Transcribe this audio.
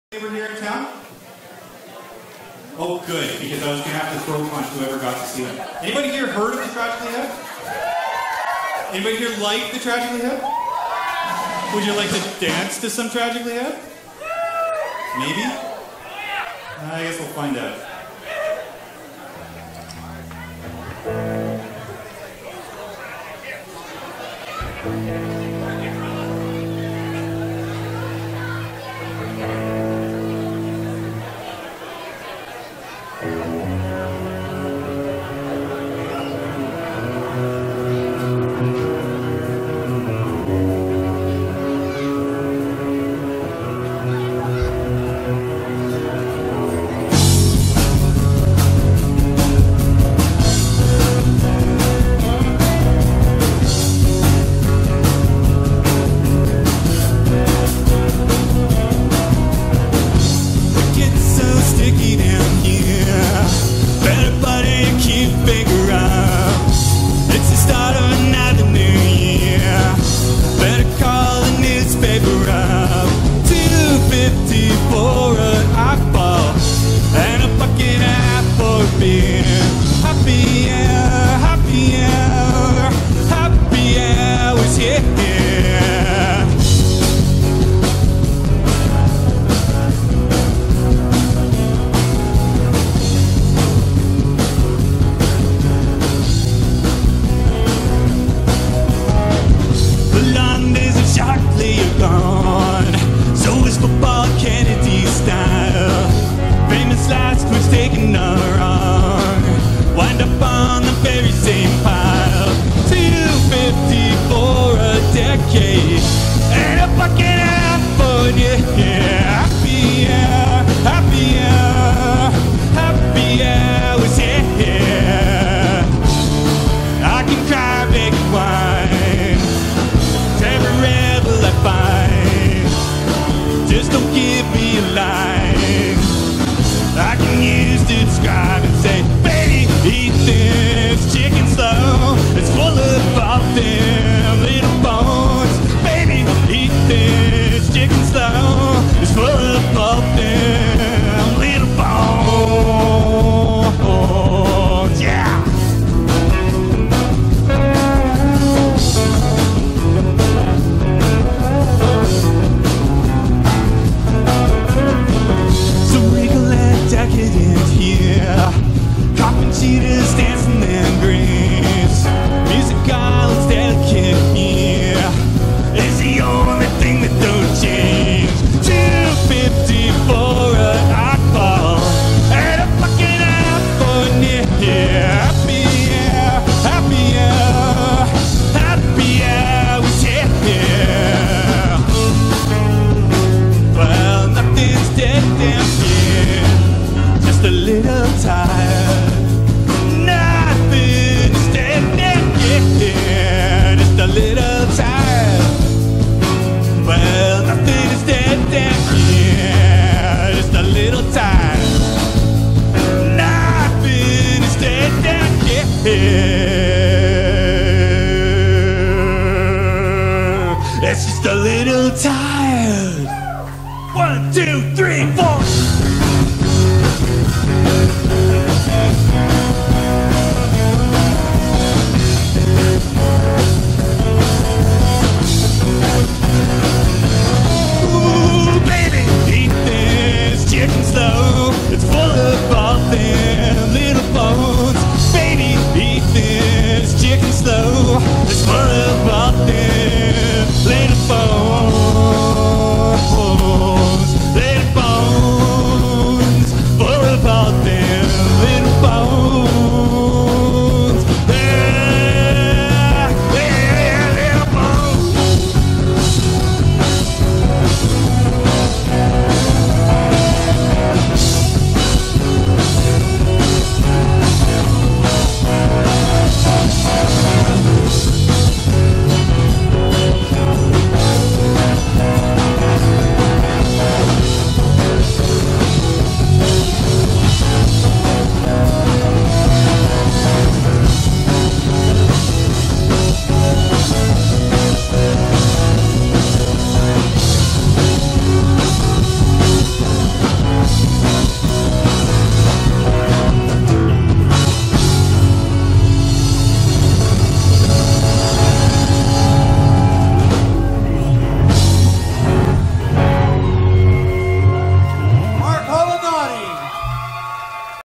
Over here in town? Oh, good, because I was going to have to throw punch whoever got to see them. Anybody here heard of the Tragically Hip? Anybody here like the Tragically Hip? Would you like to dance to some Tragically Hip? Maybe? I guess we'll find out. It's just a little tired. 1, 2, 3, 4.